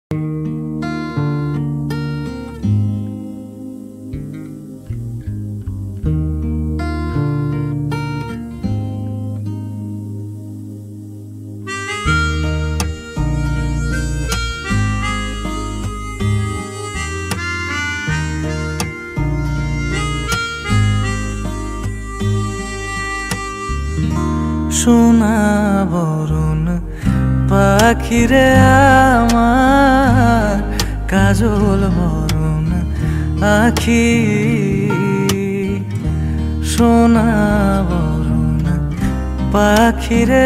সোনা বরণ পাখিরে আমার কাজল বরণ আখি, সোনা বরণ পাখিরে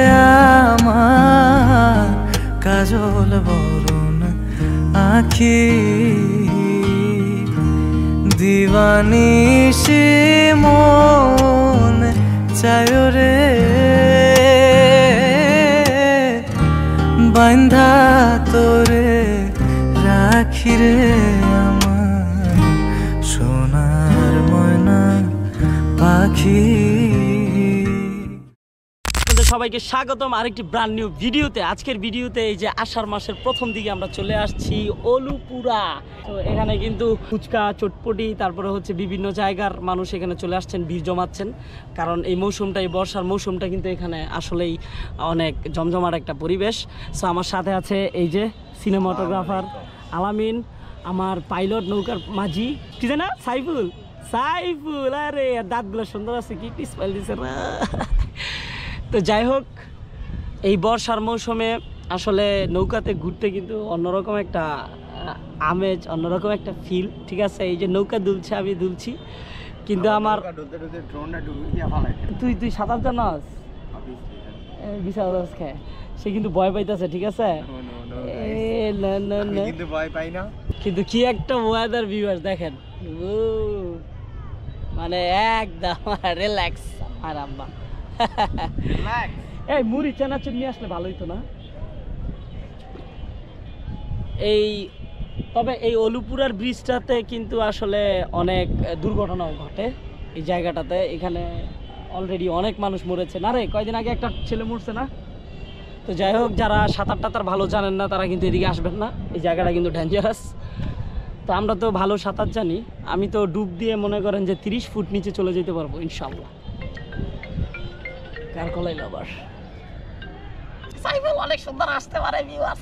আমার কাজল বরণ আখি, দিবানিশি মন চায় রে বান্ধা তোরে রাখি রে আমার সোনার ময়না পাখি। সবাইকে স্বাগতম আরেকটি ব্র্যান্ড নিউ ভিডিওতে। আজকের ভিডিওতে এই যে আষাঢ় মাসের প্রথম দিকে আমরা চলে আসছি অলুপুরা। তো এখানে কিন্তু ফুচকা চটপটি তারপরে হচ্ছে বিভিন্ন জায়গার মানুষ এখানে চলে আসছেন, ভিড় জমাচ্ছেন, কারণ এই মৌসুমটা, এই বর্ষার মৌসুমটা কিন্তু এখানে আসলেই অনেক জমজমাট একটা পরিবেশ। সো আমার সাথে আছে এই যে সিনেমাটোগ্রাফার আলামিন, আমার পাইলট নৌকার মাঝি কি জানা সাইফুল। সাইফুল আরে দাঁতগুলো সুন্দর আছে, কি স্মাইল দিছে না। তো যাই হোক, এই বর্ষার মৌসুমে আসলে নৌকাতে ঘুরতে কিন্তু অন্যরকম একটা আমেজ, অন্যরকম একটা ফিল। ঠিক আছে, এই যে নৌকা দুলছে, আমি দুলছি, কিন্তু আমার তুই সাঁতার জানাস, বিশাল খায়, সে কিন্তু ভয় পাইতেছে। ঠিক আছে, কিন্তু কি একটা ওয়েদার ভিউয়ার দেখেন, মানে একদম রিল্যাক্স। আর আম্মা এই মুড়ি চানাচুর নিয়ে আসলে ভালো হইতো না। তবে এই অলুপুরার ব্রিজটাতে কিন্তু আসলে অনেক দুর্ঘটনাও ঘটে এই জায়গাটাতে। এখানে অলরেডি অনেক মানুষ মরেছে না রে, কয়দিন আগে একটা ছেলে মরছে না। তো যাই হোক, যারা সাঁতার টাতার ভালো জানেন না তারা কিন্তু এদিকে আসবেন না, এই জায়গাটা কিন্তু ডেঞ্জারাস। তো আমরা তো ভালো সাঁতার জানি, আমি তো ডুব দিয়ে মনে করেন যে 30 ফুট নিচে চলে যেতে পারবো ইনশাআল্লাহ। কার কলাই আবার সাইফুল অনেক সুন্দর আসতে পারে ভিউয়ার্স,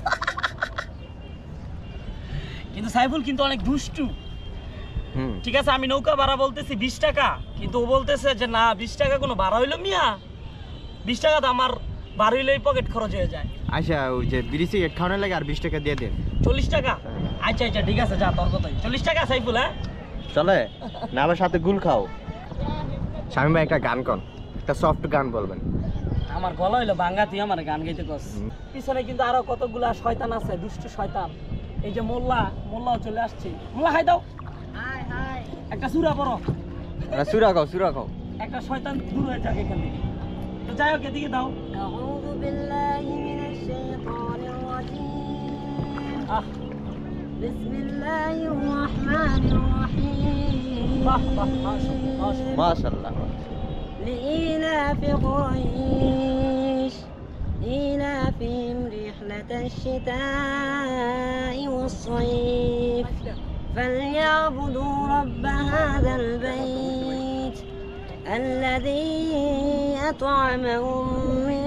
কিন্তু সাইফুল কিন্তু অনেক দুষ্টু। ঠিক আছে, আমি নৌকা ভাড়া বলতেছি 20 টাকা, কিন্তু ও বলতেছে যে না 20 টাকা কোনো ভাড়া হইলো মিয়া, 20 টাকা তো আমার ভাড়া হইলেই পকেট খরচ হয়ে যায়। আচ্ছা, ওই যে বিড়ি সিগারেট খাওয়ানোর লাগে আর 20 টাকা দিয়ে দেন। 40 টাকা? আচ্ছা আচ্ছা ঠিক আছে, যা তোর কথাই 40 টাকা সাইফুল। হ্যাঁ চলে না, আমার সাথে গুল খাও। শামিম ভাই একটা গান কন, একটা সফট গান বলবেন। আমার গলা হইলো ভাঙ্গা, তুই আমার গান গাইতে কস। পিছনে কিন্তু আরো কতগুলা শয়তান আছে, দুষ্ট শয়তান। এই যে মোল্লাও চলে আসছে। মোল্লা হাই দাও, একটা সুরা পড়ো। সুরা খাও। একটা শয়তান দূর হয়ে যাক এখান থেকে। তো যাই হোক, এদিকে দাও। আউযু বিল্লাহি মিনাশ শাইতানির রাজীম, বিসমিল্লাহির রাহমানির রাহিম। বাহ বাহ, মাশাআল্লাহ। لإيلاف قريش إيلافهم رحلة الشتاء والصيف فليعبدوا رب هذا البيت الذي أطعمهم من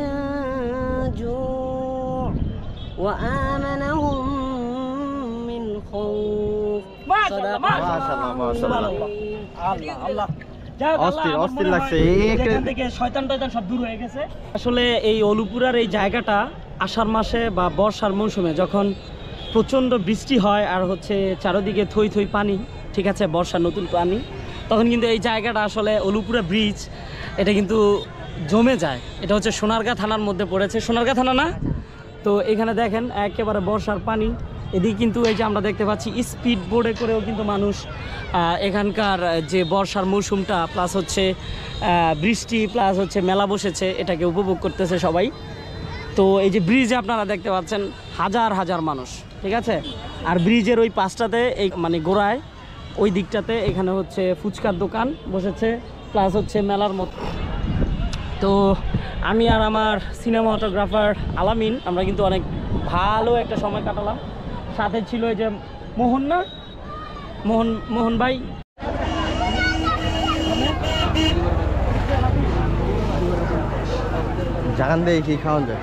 جوع وآمنهم من خوف. ما شاء الله ما شاء الله الله অস্থির লাগছে, এখান থেকে শয়তান টয়তান সব দূর হয়ে গেছে। আসলে এই অলুপুরার এই জায়গাটা আষাঢ় মাসে বা বর্ষার মৌসুমে যখন প্রচণ্ড বৃষ্টি হয় আর হচ্ছে চারিদিকে থই থই পানি, ঠিক আছে, বর্ষার নতুন পানি, তখন কিন্তু এই জায়গাটা আসলে অলুপুরা ব্রিজ এটা কিন্তু জমে যায়। এটা হচ্ছে সোনারগাঁ থানার মধ্যে পড়েছে, সোনারগাঁ থানা না? তো এখানে দেখেন একেবারে বর্ষার পানি। এদিকে কিন্তু এই যে আমরা দেখতে পাচ্ছি স্পিড বোর্ডে করেও কিন্তু মানুষ এখানকার যে বর্ষার মৌসুমটা প্লাস হচ্ছে বৃষ্টি প্লাস হচ্ছে মেলা বসেছে, এটাকে উপভোগ করতেছে সবাই। তো এই যে ব্রিজে আপনারা দেখতে পাচ্ছেন হাজার হাজার মানুষ, ঠিক আছে। আর ব্রিজের ওই পাশটাতে এই মানে গোড়ায় ওই দিকটাতে এখানে হচ্ছে ফুচকার দোকান বসেছে প্লাস হচ্ছে মেলার মতো। তো আমি আর আমার সিনেমাটোগ্রাফার আলামিন আমরা কিন্তু অনেক ভালো একটা সময় কাটালাম। সাথে ছিল এই যে মোহন, না মোহন ভাই। জাগান দিয়ে কি খাওয়ান যায়?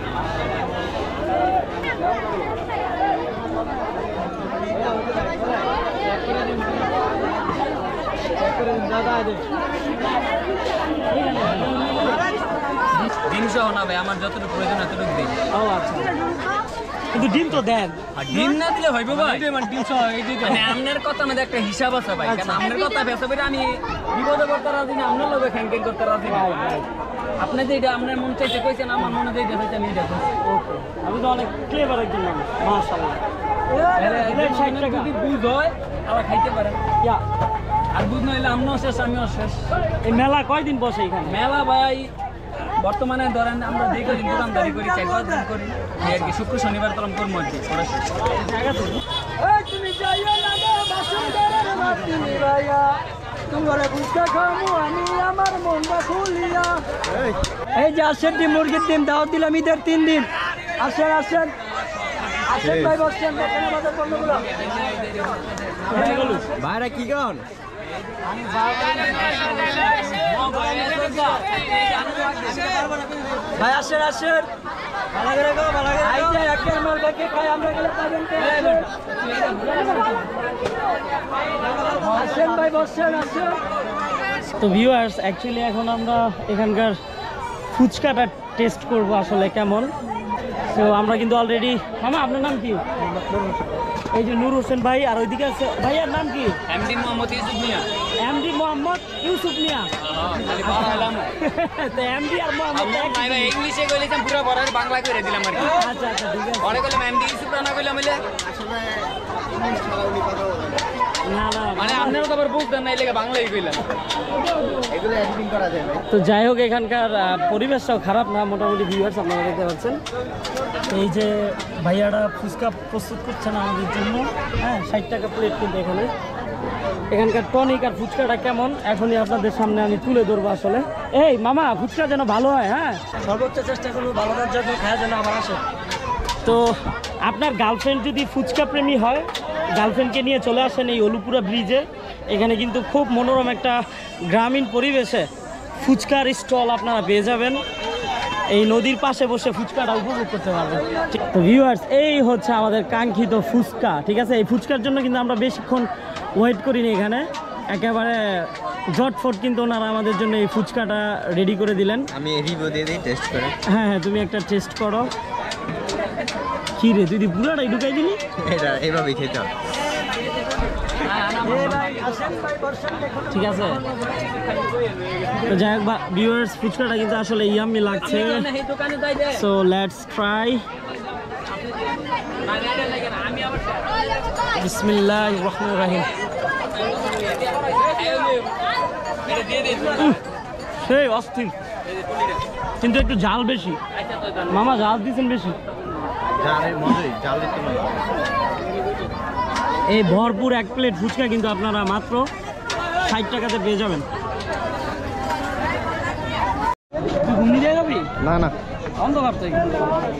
ডিম সহ না ভাই, আমার যতটুকু প্রয়োজন এতটুকু দিই। ও আচ্ছা, কিন্তু ডিম তো দেন। আর ডিম না দিলে হইবে ভাই? ডিম সহ মানে আপনার কথা আমাদের একটা হিসাব আছে ভাই, কারণ আপনার কথা ভেসে বেড়ে আমি বিপদে পড়তে রাজি না, আপনার লোকে খ্যাং করতে রাজি না। আপনি যে এটা আপনার মন চাইতে কইছেন, আমার মনে যে চাইছে আমি এটা করছি। আমি তো অনেক ক্লেভার একজন মানুষ, মাশাআল্লাহ। যদি বুঝ হয় আবার খাইতে পারেন, ইয়া, আর বুঝ নইলে আমরাও শেষ আমিও শেষ। এই মেলা কয়দিন বসে এখানে? মেলা ভাই বর্তমানে ধরেন আমরা যে কদিন দোকানদারি করি, 4-5 দিন করি এই আর কি, শুক্র শনিবার তরম করবো আর কি। জায়গা তো তুমি যাইও না গো বাসুদেবের মাটি নিবাইয়া, তোমার বুঝতে খামু আমি আমার মনটা খুলিয়া। এই যে আসেন ডিম, মুরগির ডিম দাওয়াত দিলাম ঈদের 3 দিন। আসেন আসেন আসেন ভাই, বসছেন দোকানে বাজার পণ্যগুলো। ভাইরা কি গান? ভাই আসেন আসেন, ভালো করে গো, ভালো করে আই যায় একের মাল বাকি খাই আমরা গেলে পাবেন তো। আসেন ভাই, বসছেন আসেন। তো ভিউয়ার্স, অ্যাকচুয়ালি এখন আমরা এখানকার ফুচকাটা টেস্ট করব আসলে কেমন। তো আমরা কিন্তু অলরেডি, মামা আপনার নাম কি? এই যে নূর হোসেন ভাই, আর ওইদিকে আছে ভাইয়ার নাম কি? এমডি মোহাম্মদ ইউসুফ মিয়া। এমডি মোহাম্মদ ইউসুফ মিয়া। তো এমডি আর মোহাম্মদ ভাই ইংলিশে কইলাম পুরো বড় বাংলা করে দিলাম আর কি। আচ্ছা আচ্ছা, ঠিক আছে। পরে কইলাম এমডি ইউসুফ রানা কইলাম হইলে না না, মানে আপনারা তো আবার বুঝতেন না, এই লেগে বাংলাই কইলাম। এগুলো এডিটিং করা যায় ভাই? তো যাই হোক, এখানকার পরিবেশটাও খারাপ না, মোটামুটি ভিউয়ার্স আপনারা দেখতে পাচ্ছেন। এই যে ভাইয়ারা ফুচকা প্রস্তুত করছেন আমাদের জন্য, হ্যাঁ 60 টাকা প্লেট কিন্তু এখানে। এখানকার টনিক আর ফুচকাটা কেমন এখনই আপনাদের সামনে আমি তুলে ধরবো আসলে। এই মামা, ফুচকা যেন ভালো হয়, হ্যাঁ সর্বোচ্চ চেষ্টা করবো ভালো করার জন্য, খাওয়ার জন্য আবার আসে। তো আপনার গার্লফ্রেন্ড যদি ফুচকা প্রেমী হয়, গার্লফ্রেন্ডকে নিয়ে চলে আসেন এই অলুপুরা ব্রিজে। এখানে কিন্তু খুব মনোরম একটা গ্রামীণ পরিবেশে ফুচকার স্টল আপনারা পেয়ে যাবেন। এই নদীর পাশে বসে ফুচকাটা উপভোগ করতে পারবেন। তো ভিউয়ার্স, এই হচ্ছে আমাদের কাঙ্ক্ষিত ফুচকা, ঠিক আছে। এই ফুচকার জন্য কিন্তু আমরা বেশিক্ষণ ওয়েট করিনি, এখানে একেবারে ঝটফট কিন্তু ওনারা আমাদের জন্য এই ফুচকাটা রেডি করে দিলেন। আমি রিভিউ দিয়ে দিই, টেস্ট করে। হ্যাঁ হ্যাঁ, তুমি একটা টেস্ট করো। কি রে, তুই পুরাটাই ঢুকাই দিলি? এটা এইভাবেই খেতে হবে। ঠিক আছে। তো যাই হোক ভিউয়ার্স, ফুচকাটা কিন্তু আসলে ইয়াম্মি লাগছে। So let's try. বিসমিল্লাহির রহমানির রহিম। সেই অস্থির, কিন্তু একটু ঝাল বেশি। মামা ঝাল দিচ্ছেন বেশি। জালের মজুরি, জাল দিতে মজা। এই ভরপুর এক প্লেট ফুচকা কিন্তু আপনারা মাত্র 60 টাকাতে পেয়ে যাবেন। তুই ঘুমনি দিয়ে যাবি? না না, অন্ধকার তো এখানে।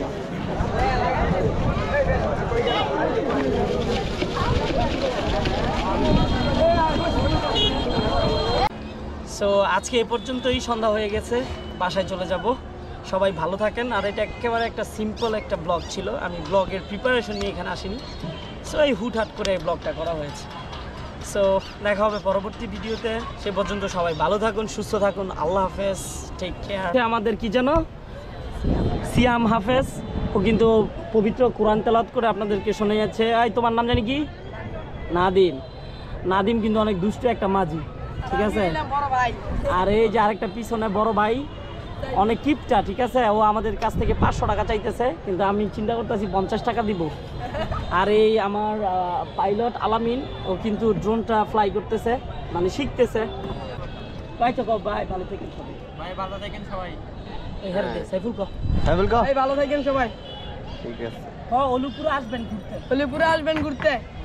সো আজকে এ পর্যন্তই, সন্ধ্যা হয়ে গেছে, বাসায় চলে যাব। সবাই ভালো থাকেন। আর এটা একেবারে একটা সিম্পল একটা ব্লগ ছিল, আমি ব্লগের প্রিপারেশন নিয়ে এখানে আসিনি। সো এই হুটহাট করে এই ব্লগটা করা হয়েছে। সো দেখা হবে পরবর্তী ভিডিওতে। সে পর্যন্ত সবাই ভালো থাকুন, সুস্থ থাকুন। আল্লাহ হাফেজ, টেক কেয়ার। আমাদের কি যেন সিয়াম হাফেজ, ও কিন্তু পবিত্র কোরআন তেলাওয়াত করে আপনাদেরকে শোনা যাচ্ছে। এই তোমার নাম জানি কি? নাদিম। নাদিম কিন্তু অনেক দুষ্ট একটা মাঝি, ঠিক আছে। আর এই যে আরেকটা পিছনে বড় ভাই, অনেক কিপটা, ঠিক আছে। ও আমাদের কাছ থেকে 500 টাকা চাইতেছে, কিন্তু আমি চিন্তা করতেছি 50 টাকা দিব। আর এই আমার পাইলট আলামিন, ও কিন্তু ড্রোনটা ফ্লাই করতেছে, মানে শিখতেছে। ভাই তো ভাই ভালো থাকেন সবাই। ভাই ভালো থাকেন সবাই। সাইফুল কো ভাই ভালো থাকেন সবাই। ঠিক আছে। অলুপুরে আসবেন ঘুরতে। অলুপুরে আসবেন ঘুরতে।